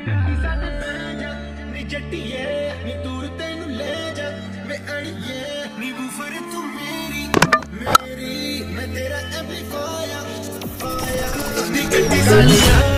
ਨੀ ਜੱਟੀਏ ਨੀ ਦੂਰ ਤੈਨੂੰ ਲੈ ਜਾ ਵੇ ਅੜੀਏ ਨੀ ਬੂਫਰ ਤੂੰ ਮੇਰੀ ਮੈਂ ਤੇਰਾ ਐਂਪਲੀਫਾਇਰ ਨੀ ਗੱਡੀ ਸਾਲੀਆ